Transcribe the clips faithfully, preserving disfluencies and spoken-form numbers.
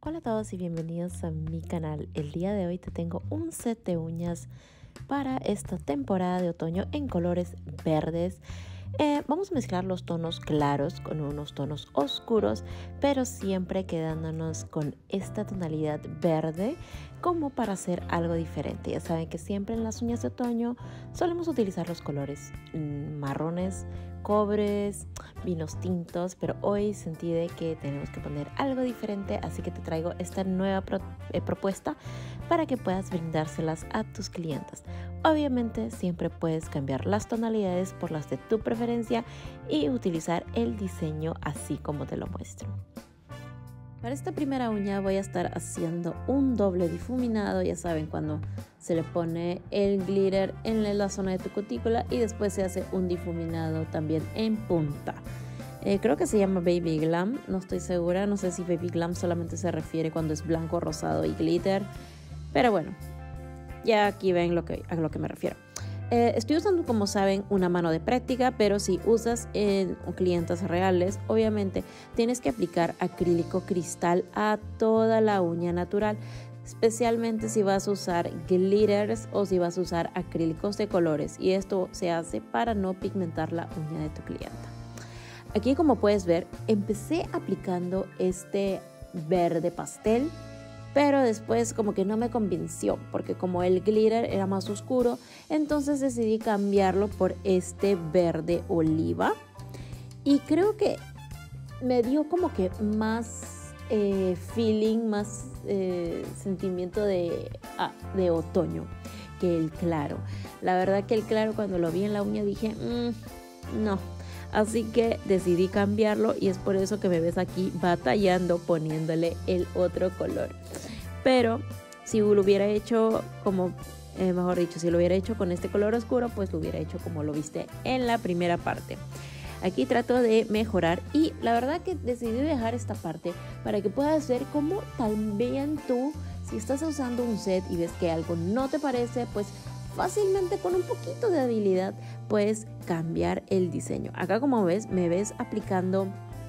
Hola a todos y bienvenidos a mi canal. El día de hoy te tengo un set de uñas para esta temporada de otoño en colores verdes. Eh, vamos a mezclar los tonos claros con unos tonos oscuros, pero siempre quedándonos con esta tonalidad verde como para hacer algo diferente. Ya saben que siempre en las uñas de otoño solemos utilizar los colores marrones, cobres, vinos tintos, pero hoy sentí de que tenemos que poner algo diferente, así que te traigo esta nueva pro eh, propuesta para que puedas brindárselas a tus clientes. Obviamente siempre puedes cambiar las tonalidades por las de tu preferencia y utilizar el diseño así como te lo muestro. Para esta primera uña voy a estar haciendo un doble difuminado, ya saben, cuando se le pone el glitter en la zona de tu cutícula y después se hace un difuminado también en punta. Eh, creo que se llama Baby Glam, no estoy segura, no sé si Baby Glam solamente se refiere cuando es blanco, rosado y glitter, pero bueno, ya aquí ven lo que, a lo que me refiero. Eh, estoy usando, como saben, una mano de práctica, pero si usas en clientes reales, obviamente tienes que aplicar acrílico cristal a toda la uña natural, especialmente si vas a usar glitters o si vas a usar acrílicos de colores, y esto se hace para no pigmentar la uña de tu clienta. Aquí, como puedes ver, empecé aplicando este verde pastel, pero después como que no me convenció, porque como el glitter era más oscuro, entonces decidí cambiarlo por este verde oliva, y creo que me dio como que más eh, feeling, más eh, sentimiento de, ah, de otoño que el claro. La verdad que el claro, cuando lo vi en la uña dije, mmm, no. Así que decidí cambiarlo, y es por eso que me ves aquí batallando poniéndole el otro color. Pero si lo hubiera hecho como, eh, mejor dicho, si lo hubiera hecho con este color oscuro, pues lo hubiera hecho como lo viste en la primera parte. Aquí trato de mejorar, y la verdad que decidí dejar esta parte para que puedas ver cómo también tú, si estás usando un set y ves que algo no te parece, pues fácilmente con un poquito de habilidad puedes cambiar el diseño. Acá, como ves, me ves aplicando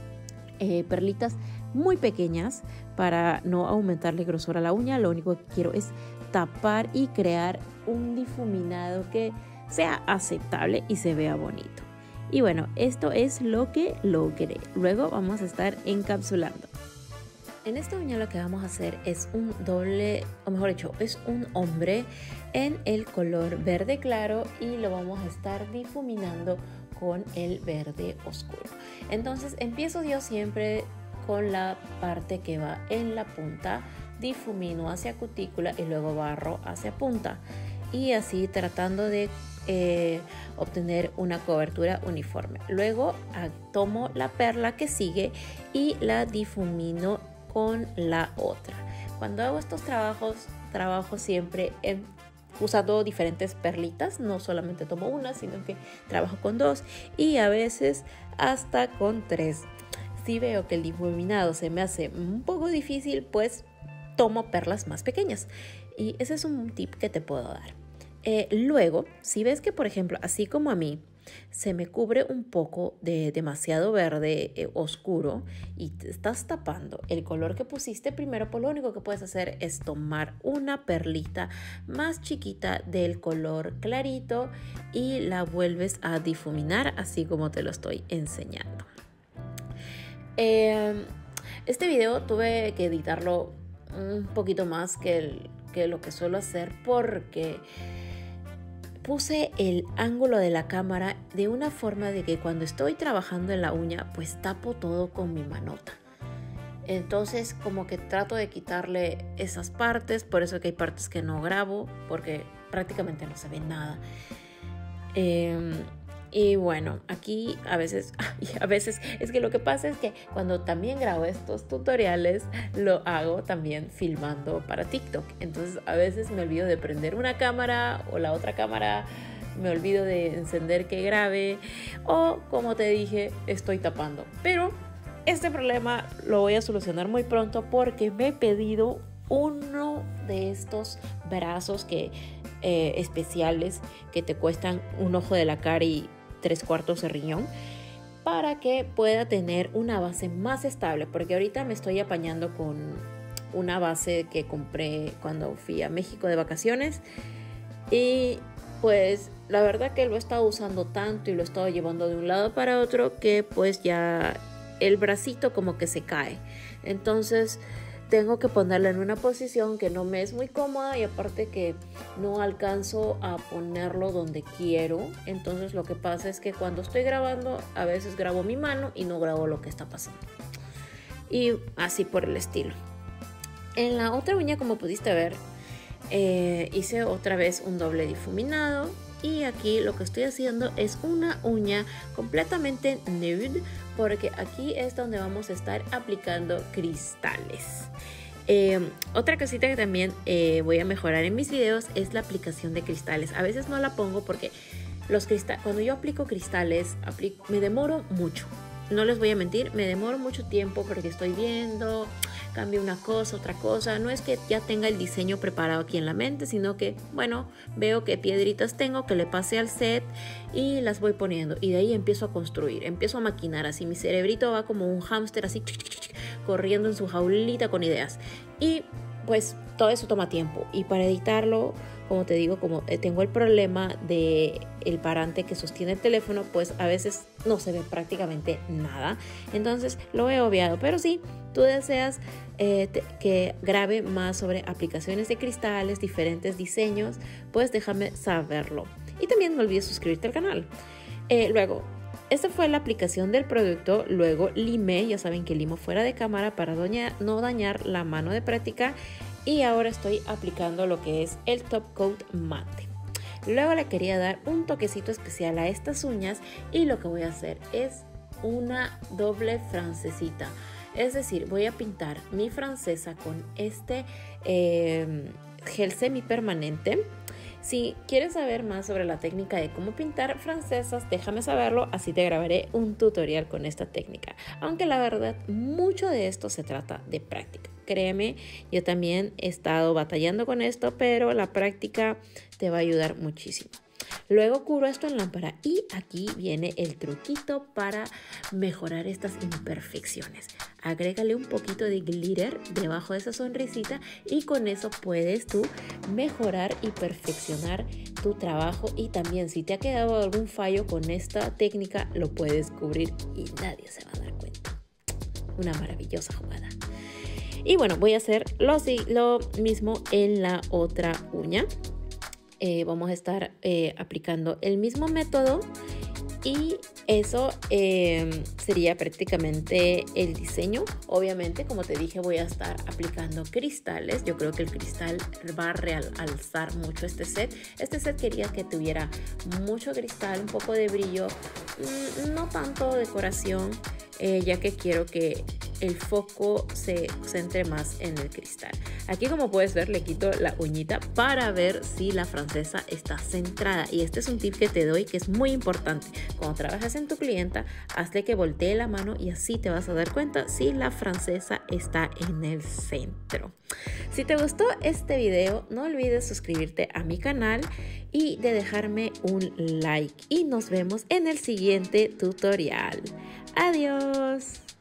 eh, perlitas muy pequeñas para no aumentarle grosor a la uña. Lo único que quiero es tapar y crear un difuminado que sea aceptable y se vea bonito. Y bueno, esto es lo que logré. Luego vamos a estar encapsulando. En esta uña lo que vamos a hacer es un doble, o mejor dicho, es un ombre en el color verde claro, y lo vamos a estar difuminando con el verde oscuro. Entonces empiezo yo siempre con la parte que va en la punta, difumino hacia cutícula y luego barro hacia punta, y así tratando de eh, obtener una cobertura uniforme. Luego ah, tomo la perla que sigue y la difumino con la otra. Cuando hago estos trabajos, trabajo siempre en, usando diferentes perlitas, no solamente tomo una, sino que trabajo con dos y a veces hasta con tres. Si veo que el difuminado se me hace un poco difícil, pues tomo perlas más pequeñas, y ese es un tip que te puedo dar. Eh, luego, si ves que, por ejemplo, así como a mí, se me cubre un poco de demasiado verde eh, oscuro y te estás tapando el color que pusiste primero, pues lo único que puedes hacer es tomar una perlita más chiquita del color clarito y la vuelves a difuminar así como te lo estoy enseñando. Eh, este video tuve que editarlo un poquito más que, el, que lo que suelo hacer, porque puse el ángulo de la cámara de una forma de que cuando estoy trabajando en la uña, pues tapo todo con mi manota. Entonces como que trato de quitarle esas partes, por eso que hay partes que no grabo, porque prácticamente no se ve nada. Eh, y bueno, aquí a veces, a veces es que lo que pasa es que cuando también grabo estos tutoriales, lo hago también filmando para TikTok. Entonces a veces me olvido de prender una cámara o la otra cámara, me olvido de encender que grabe, o como te dije, estoy tapando. Pero este problema lo voy a solucionar muy pronto, porque me he pedido uno de estos brazos que, eh, especiales que te cuestan un ojo de la cara y tres cuartos de riñón, para que pueda tener una base más estable, porque ahorita me estoy apañando con una base que compré cuando fui a México de vacaciones. Y pues la verdad que lo he estado usando tanto y lo he estado llevando de un lado para otro que pues ya el bracito como que se cae. Entonces tengo que ponerlo en una posición que no me es muy cómoda y aparte que no alcanzo a ponerlo donde quiero. Entonces lo que pasa es que cuando estoy grabando a veces grabo mi mano y no grabo lo que está pasando. Y así por el estilo. En la otra uña, como pudiste ver, eh, hice otra vez un doble difuminado. Y aquí lo que estoy haciendo es una uña completamente nude, porque aquí es donde vamos a estar aplicando cristales. Eh, otra cosita que también eh, voy a mejorar en mis videos es la aplicación de cristales. A veces no la pongo porque los cristales, cuando yo aplico cristales, aplico, me demoro mucho. No les voy a mentir, me demoro mucho tiempo porque estoy viendo, cambio una cosa, otra cosa. No es que ya tenga el diseño preparado aquí en la mente, sino que, bueno, veo qué piedritas tengo, que le pase al set y las voy poniendo. Y de ahí empiezo a construir, empiezo a maquinar así. Mi cerebrito va como un hámster así, corriendo en su jaulita con ideas. Y pues todo eso toma tiempo. Y para editarlo, como te digo, como tengo el problema de el parante que sostiene el teléfono, pues a veces no se ve prácticamente nada. Entonces lo he obviado. Pero si tú deseas eh, te, que grabe más sobre aplicaciones de cristales, diferentes diseños, pues déjame saberlo. Y también no olvides suscribirte al canal. Eh, luego, esta fue la aplicación del producto. Luego limé, ya saben que limo fuera de cámara para doña, no dañar la mano de práctica. Y ahora estoy aplicando lo que es el top coat mate. Luego le quería dar un toquecito especial a estas uñas y lo que voy a hacer es una doble francesita. Es decir, voy a pintar mi francesa con este eh, gel semipermanente. Si quieres saber más sobre la técnica de cómo pintar francesas, déjame saberlo, así te grabaré un tutorial con esta técnica. Aunque la verdad, mucho de esto se trata de práctica. Créeme, yo también he estado batallando con esto, pero la práctica te va a ayudar muchísimo. Luego cubro esto en lámpara y aquí viene el truquito para mejorar estas imperfecciones. Agrégale un poquito de glitter debajo de esa sonrisita y con eso puedes tú mejorar y perfeccionar tu trabajo. Y también si te ha quedado algún fallo con esta técnica, lo puedes cubrir y nadie se va a dar cuenta. Una maravillosa jugada. Y bueno, voy a hacer lo, lo mismo en la otra uña. Eh, vamos a estar eh, aplicando el mismo método y eso eh, sería prácticamente el diseño. Obviamente, como te dije, voy a estar aplicando cristales. Yo creo que el cristal va a realzar mucho este set. Este set quería que tuviera mucho cristal, un poco de brillo, no tanto decoración, eh, ya que quiero que el foco se centre más en el cristal. Aquí, como puedes ver, le quito la uñita para ver si la francesa está centrada. Y este es un tip que te doy que es muy importante. Cuando trabajas en tu clienta, hazle que voltee la mano y así te vas a dar cuenta si la francesa está en el centro. Si te gustó este video, no olvides suscribirte a mi canal y de dejarme un like. Y nos vemos en el siguiente tutorial. Adiós.